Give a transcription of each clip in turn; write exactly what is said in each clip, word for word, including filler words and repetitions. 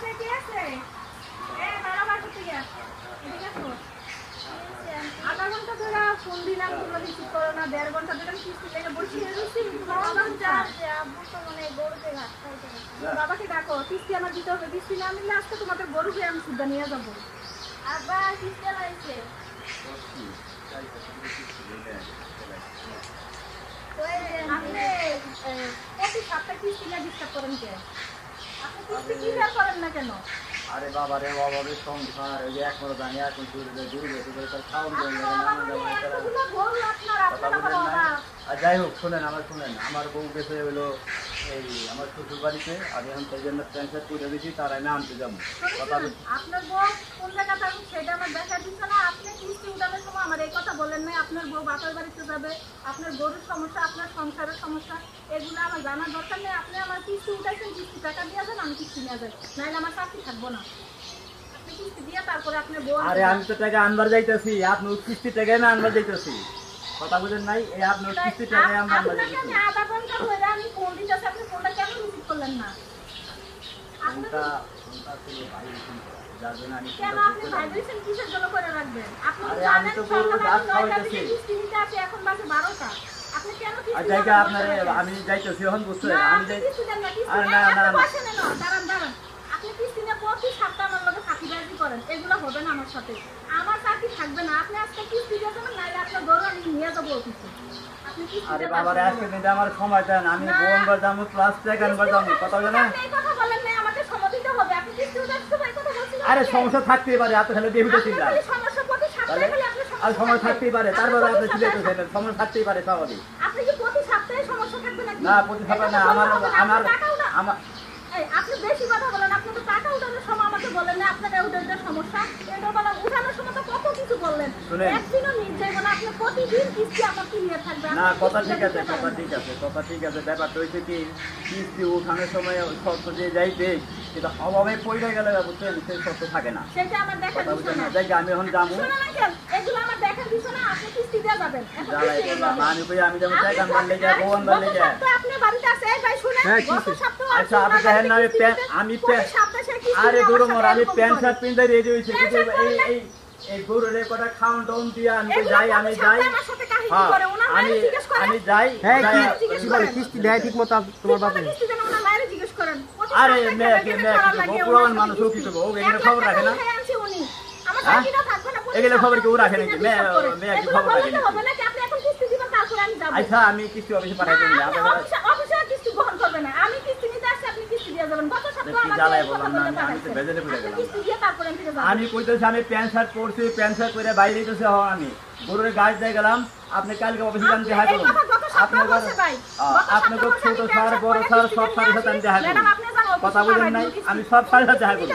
আধা ঘন্টা ধরে ফোন দিলাম, তোমরা রিসিভ করো না। দেড় ঘন্টা ধরে কিস্তি লেগে বসিয়ে রয়েছি। বাবাকে ডাকো, কিস্তি আমার দিতে হবে। কিস্তি না নিলে আজকে তোমাদের গরুকে আমি সুদ্ধা নিয়ে যাবো। আবার কিস্তি লাগছে প্রতি সপ্তাহে কিস্তি না ডিস্টার্ব করেন কে? আপনি কিস্তি ক্লিয়ার করেন না কেন? আরে বাবা রে বাবা রে সংসার এই এক মরো জানি এখন তুই রে দুই রে তুই তো খাওন দেন না না। আর যাই হোক শুনেন আমার শুনেন আমার বউ গেছে হলো এই আমার শ্বশুর বাড়িতে। আমি এখন সেই জন্য ট্রান্সফার করে দিয়েছি, তার আমি আনতে যাবো। আপনার বউ কোন জায়গা থাকবে সেটা আমার দেখা দিচ্ছে না। আপনি কিস্তি উঠানোর সময় আমার এই কথা বলেন নাই আপনার বউ বাপের বাড়িতে যাবে, আপনার গরুর সমস্যা, আপনার সংসারের সমস্যা, এগুলো আমার জানার দরকার নেই। আপনি আমার কিস্তি উঠাইছেন, কিস্তি টাকা দিয়ে যান, আমি কিস্তি নিয়ে যাই, নাহলে আমার চাকরি থাকবো না। আপনি কিস্তি দিয়ে তারপরে আপনার বউ। আরে আমি তো টাকা আনবার যাইতেছি, আপনি কিস্তি টাকা না আনবার যাইতেছি, কথা বুঝেন নাই? এই আপনার কিস্তি টাকা আমরা আনবার যাইতেছি। আমি আধা ঘন্টা ধরে আমি ফোন দিতেছি, আপনি ফোনটা কেন রিসিভ করলেন না? ফোনটা ফোনটা ছিল ভাই যার জন্য আমি কেন আপনি ভাইব্রেশন কিসের জন্য করে রাখবেন? আপনি আরে আমি জানেন তো গরু গাছ খাওয়াইতেছি, কিস্তি নিতে আছে, এখন বাজে বারোটা। আপনি কেন কিস্তি? আর জায়গা আপনারে আমি যাইতেছি এখন বুঝছেন? আমি যাই আরে না না বসেন না, দাঁড়ান দাঁড়ান। আপনি কিস্তি নিয়ে প্রতি সপ্তাহে আমার লগে ফাঁকিবাজি করেন, এগুলো হবে না আমার সাথে। আমার চাকরি থাকবে না। আপনি আজকে কিস্তি দিয়ে যাবেন, নাহলে আপনার গরু আমি নিয়ে যাবো অফিসে। আপনি কিস্তি আরে বাবা রে আজকে দিন আমার সময় দেন, আমি বোনবার যাবো ক্লাস টাকা আনবার যাবো, কথা বলেন না? এই কথা বলেন না, আমাকে সময় দিতে হবে। আপনি কিস্তি উঠাচ্ছেন এই কথা বলছেন। আরে সমস্যা থাকতেই পারে, এত খালি বেহুদা চিন্তা। সমস্যা প্রতি সপ্তাহে খালি আপনি আর সময় থাকতেই পারে, তারপরে আপনি চিন্তা করছেন সময় থাকতেই পারে স্বাভাবিক। আপনি কি প্রতি সপ্তাহে সমস্যা থাকবে নাকি? না প্রতি সপ্তাহে না, আমার আমার আমার এই আপনি বেশি কথা বলেন। আপনি তো টাকা উঠানোর সময় আমাকে বলেন না আপনার উঠানোর সমস্যা, এটা বলা উঠানোর সময় তো কত কিছু বললেন। একদিনও নির্যাই বলে আপনি প্রতিদিন কিস্তি আমার কিনে থাকবে না। কথা ঠিক আছে, কথা ঠিক আছে, কথা ঠিক আছে। ব্যাপারটা হয়েছে কি কিস্তি উঠানোর সময় শর্ত যে যাইতে কিন্তু অভাবে পড়ে গেলে বুঝছেন সেই শর্ত থাকে না। সেটা আমার দেখার বিষয় না। যাই আমি এখন যাবো, এগুলো আমার দেখার বিষয় না। আপনি কিস্তি দিয়ে যাবেন। জ্বালাই বললাম আমি কই আমি যাবো টাকা আনবার লেগে বোন আনবার লেগে। আপনি বাড়িতে আছে এই ভাই শুনেন, গত সপ্তাহে আচ্ছা আপনি দেখেন না আমি আরে দূর মোর আমি প্যান্ট শার্ট পিনতে রেডি হইছি, কিন্তু এই এই এই গরুরে কটা খাওন টাউন দিয়ে আমি যাই আমি যাই আমি আমি যাই। হ্যাঁ কি কি বলে কিস্তি দেয় ঠিক মতো তোমার বাবা? কিস্তি দেন ওনা মায়ের জিজ্ঞেস করেন। আরে মেয়ে কি মেয়ে কি পুরান মানুষ কি করবে? ও এখানে খবর রাখে না? আমার চাকরিটা থাকবে না। এগুলো খবর কি ও রাখে নাকি? মেয়ে মেয়ে কি খবর রাখে? হবে না কি আপনি এখন কিস্তি দিবেন তারপর আমি যাব। আচ্ছা আমি কিস্তি অফিসে পাঠাই দেব না, আপনারা অফিসে অফিসে কিস্তি গ্রহণ করবে না। আমি কিস্তি নিতে আসছি, আপনি কিস্তি দিয়ে যাবেন। গত সপ্তাহে কি জ্বালাই বললাম না আমি তো বেজেলে পড়ে গেলাম। কিস্তি দিয়ে তারপর আমি যাব। আমি কইতেছি আমি প্যান্ট শার্ট পরছি, প্যান্ট শার্ট পরে বাইরে যাইতেছি। হ্যাঁ আমি গরুরে গাছ দিয়ে গেলাম, আপনি কালকে অফিসে যান দেখা করুন। আপনাদের আপনাদের ছোট সার বড় সার সব সারের সাথে আমি দেখা করুন, কথা বলেন নাই? আমি সব সারের সাথে দেখা করুন।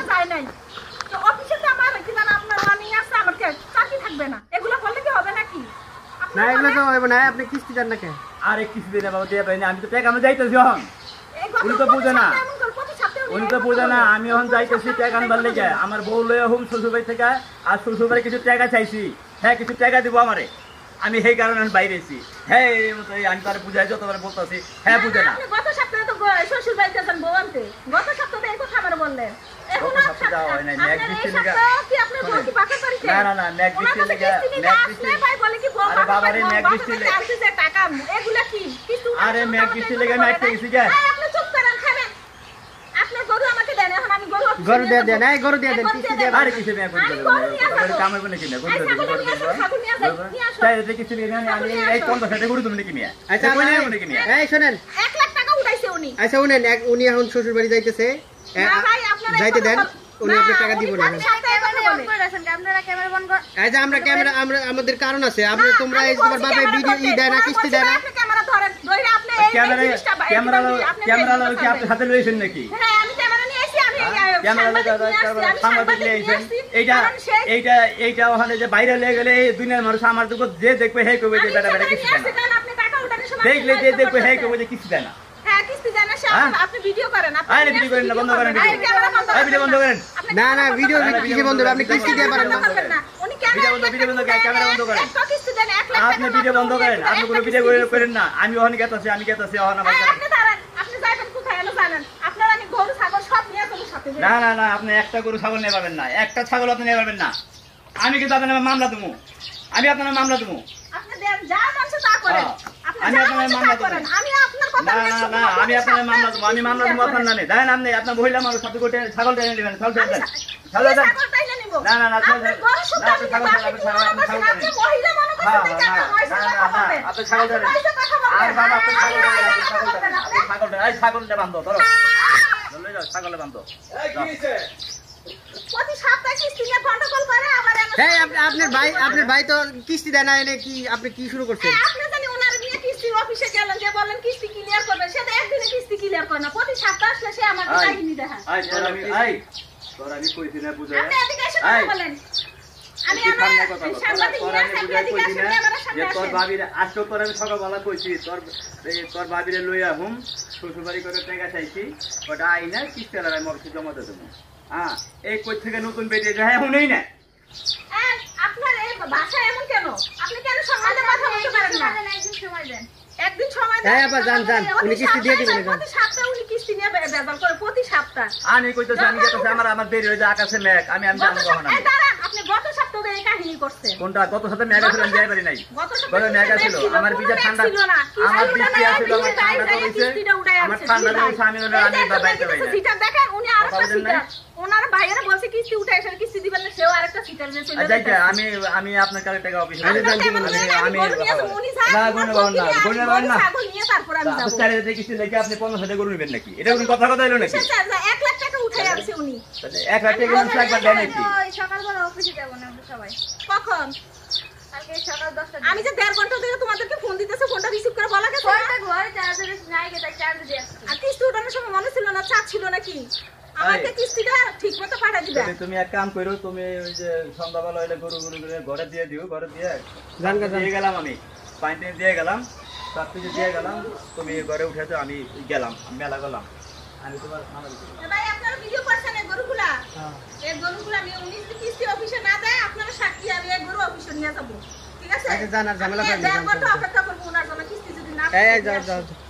তো অফিসে তো আমার কি জানা আপনার রানি আছে, আমার কে চাকরি থাকবে না। এগুলো বললে কি হবে নাকি? না এগুলো তো হবে না। আপনি কিস্তি দেন না কেন? আরে কিস্তি দেন বাবা দিয়ে পাইনি, আমি তো টাকা আমি যাইতেছি এখন। উনি তো বুঝে না, উনি তো বুঝে না আমি এখন যাইতেছি টাকা আনবার লেগে। আমার বউ লয়ে হুম শ্বশুরবাড়ি থেকে, আর শ্বশুরবাড়ি কিছু টাকা চাইছি। হ্যাঁ কিছু টাকা দিব আমারে, আমি সেই কারণে আমি বাইরে এসেছি। হ্যাঁ আমি তারা বুঝাই যতবার বলতেছি, হ্যাঁ বুঝে না। গত সপ্তাহে তো শ্বশুর বাড়িতে যান বউ আনতে, গত সপ্তাহে এই কথা আমার বললেন। এখন যাওয়া হয় না, ম্যাগ দিচ্ছি লেগে। না না না ম্যাগ দিচ্ছি লেগে, ম্যাগ দিচ্ছি। আরে বাবা রে ম্যাগ দিচ্ছি লেগে, এগুলা কি কিছু? আরে ম্যাগ দিচ্ছি লেগে ম্যাগ দিচ্ছি কে? আপনি চুপ করেন, খাবেন। আপনার গরু আমাকে দেন, এখন আমি গরু গরু দিয়ে দেন। এই গরু দিয়ে দেন, কিস্তি দিয়ে। আরে কিসে ম্যাগ করতে হবে? কামে বলে কিনা গরু দিয়ে তাই এটা কিস্তি লেগে আমি আমি এই পঞ্চাশ টাকা গরু তুমি নাকি নিয়ে। আচ্ছা কই নিয়ে নাকি নিয়ে? এই শুনেন, এক লাখ টাকা উঠাইছে উনি। আচ্ছা উনি উনি এখন শ্বশুর বাড়ি যাইতেছে, যাইতে দেন। উনি আপনার টাকা দিব না। আচ্ছা আমরা ক্যামেরা আমরা আমাদের কারণ আছে। আমরা তোমরা এই তোমার বাবা ভিডিও ই দেয় না, কিস্তি দেয় না। ক্যামেরা ধরেন, ধরে আপনি এই ক্যামেরা ক্যামেরা ক্যামেরা কি আপনি হাতে লইছেন নাকি? হ্যাঁ আমি ক্যামেরা নিয়ে এসেছি। আমি ক্যামেরা লাগা সাংবাদিক নিয়ে আইছেন। এইটা এইটা এইটা ওখানে যে বাইরে লেগে গেলে এই দুনিয়ার মানুষ আমার দুটো যে দেখবে হে কবে যে বেটা বেটা কিস্তি দেয় না। আপনি টাকা উঠানোর সময় দেখলে যে দেখবে হে কবে যে কিস্তি দেয় না। হ্যাঁ কিস্তি দেন না। আপনি ভিডিও করেন, আপনি আরে ভিডিও করেন না, বন্ধ করেন ভিডিও বন্ধ করেন। না না ভিডিও কিসে বন্ধ? আপনি কিস্তি দিয়ে পারেন না। উনি ক্যামেরা বন্ধ ভিডিও বন্ধ ক্যামেরা বন্ধ করেন। এক কিস্তি দেন, এক লাখ টাকা। আপনি ভিডিও বন্ধ করেন, আপনি কোনো ভিডিও করেন না। আমি ওখানে গেতাছি, আমি গেতাছি ওখানে। আপনি দাঁড়ান, আপনি যাবেন কোথায় এলো জানেন? আপনার আমি গরু ছাগল সব নিয়ে যাবো সাথে। করতে না না না আপনি একটা গরু ছাগল নিয়ে পারবেন না, একটা ছাগল আপনি নিয়ে পারবেন না। আমি কিন্তু আপনার নামে মামলা দেবো, আমি আপনার নামে মামলা দেবো। আপনি দেন যা মনসে তা করেন, আপনি আমি যা আপনার মনসে মামলা তা করেন, দেবো। আমি আপনার কথা না নিয়ে না শুনবো, না আমি আপনার মামলা দেবো, আমি মামলা দেবো আপনার নামে। দেখেন আপনি আপনার মহিলা মানুষ সাথে করে ছাগল টেনে নেবেন, ছাগল টেনে দেন, ছাগল দেন। ছাগল তাইলে নিব না না না ছাগল আপনি গরু শুদ্ধ আপনি ছাগল আপনি ছাগল আপনি ছাগল ছাগল আপনি মহিলা মনে হ্যাঁ করতে হ্যাঁ দেখেন না না না আপনি ছাগল দেন। আর বাবা আপনি ছাগল দেন, আপনি ছাগল দেন, আপনি ছাগল দেন। এই ছাগলটা বাঁধো, ধরো ধরে যাও, ছাগলে বাঁধো। এই কি হইছে? প্রতি সপ্তাহে কিস্তি নিয়ে গন্ডগোল করে আবার এমন এই আপ- আপনার ভাই আপনার ভাই তো কিস্তি দেয় না, এনে কি আপনি কি শুরু করছেন? এই আপনি জানি ওনার নিয়ে কিস্তি অফিসে গেলেন যে বলেন কিস্তি ক্লিয়ার করবে, সে তো একদিনে কিস্তি ক্লিয়ার করে না, প্রতি সপ্তাহে আসলে সে আমাকে আই কাহিনী দেখায়। আই তোর আমি আই তোর আমি কইছি না বুঝা। আপনি এদিকে এসে কথা বলেন, আমি তুই আমার সামনে কথা বল, সাংবাদিক তোর নিয়ে আমি আসি, বুঝাই এদিকে কইছি আসেন, না আমার সামনে যে তোর আসেন। ভাবিরে আজকে তোর আমি সকালবেলা কইছি তোর এই তোর ভাবিরে লইয়া হুম শ্বশুরবাড়ি করে টাকা চাইছি, ওটা আইনা কিস্তিটা আমি মরছি জমা দিয়ে দেবো। হ্যাঁ এই কই থেকে নতুন বেরিয়ে যায় হ্যাঁ শুনেই না। এই, আপনার এই ভাষা এমন কেন? আপনি কেন সমাজে কথা বলতে পারেন না? একদিন সময় দেন, একদিন সময় দেন। হ্যাঁ, আপা, যান, যান। উনি কিস্তি দিয়ে দিবেন, যান। প্রতি সপ্তাহে উনি কিস্তি নিয়ে বে- বেজাল করে, প্রতি সপ্তাহে। আমি কইতেছি আমি যেতেছি আমার আমার দেরি হয়ে যায় আকাশে মেঘ, আমি আমি গত জানবো কখন সপ্তাহে- আমি এই দাঁড়ান, আপনি গত সপ্তাহে এই কাহিনী করছেন। কোনটা গত সাথে মেঘ ছিল আমি যাই পারি নাই। গত গত সপ্তাহে মেঘ ছিল ছিল, আমার কোনো পিঠে মেঘ ঠান্ডা, ছিল না। কি আমার চাই বৃষ্টি উঠায় আসছিল, আমার দিছে, ঠান্ডা যাই, যাই, করেছে, কিস্তিটা উঠায় আমার আনছে, ঠান্ডা কি লেগেছে, ভাই? আমি এই আমি যে একজন বাইতে দেখতেছে পারি না। সিটার দেখেন, উনি আরেকটা কথা বলেন সিটার। নাই? ওনার ভাইয়েরা বলছে কিস্তি উঠে এসে কিস্তি দিবেন না, সেও আরেকটা সিটার যে চলে যাইতে যেতেছে। আমি আমি আপনার কাছে টাকা অফিসে আরে যান, আমি জীবন, আমি গরু নিয়ে যাবো, উনি যান, না আমার গুণ বউ না কিনে গুণ আনবে, না গরু ছাগল নিয়ে তারপর আমি আপনি যাবো। চারে দিতে কিছু লেগে আপনি পঞ্চাশ হাজার গরু নেবেন নাকি? এটা কোনো কথা কথা এলো নাকি? সে চার যা- এক লাখ টাকা উঠে আনছে উনি। তাহলে এক লাখ টাকা গরু একবার দেয় নাকি? সকালবেলা অফিসে যাবো না আমরা সবাই। কখন? কালকে সকাল দশটা। আমি যে দেড় ঘন্টা ধরে তোমাদেরকে ফোন দিতেছি, ফোনটা রিসিভ করে বলা গেছে না? ঘরে চার্জারে নাই গেছে, চার্জ দিয়ে আসছি। আর কিস্তি উঠানোর সময় মনে ছিল না, চাপ ছিল নাকি? আমাকে কিস্তিটা ঠিক মতো পাঠা দিবে। তাহলে তুমি এক কাম করো, তুমি ওই যে সন্ধ্যাবেলা হইলে গরু গরু করে ঘরে দিয়ে দিও, ঘরে দিয়ে যান গা, যান। দিয়ে গেলাম আমি পানি টানি দিয়ে গেলাম, সব কিছু দিয়ে গেলাম, তুমি ঘরে উঠেছো আমি গেলাম, আমি মেলা গেলাম, আমি তোমার মামা দিতে এ ভাই আপনারা ভিডিও করছেন এই গরুগুলা? হ্যাঁ। এই গরুগুলা আমি উনি যদি কিস্তি অফিসে না দেয়, আপনারা সাক্ষী, আমি এই গরু অফিসে নিয়ে যাবো। ঠিক আছে? আচ্ছা, যান, আর ঝামেলা আমি করেন না, দেড় যান, ঘন্টা যান। অপেক্ষা করবো ওনার জন্য, কিস্তি যদি না এই, এই, দিয়ে যাও, আসে। যাও।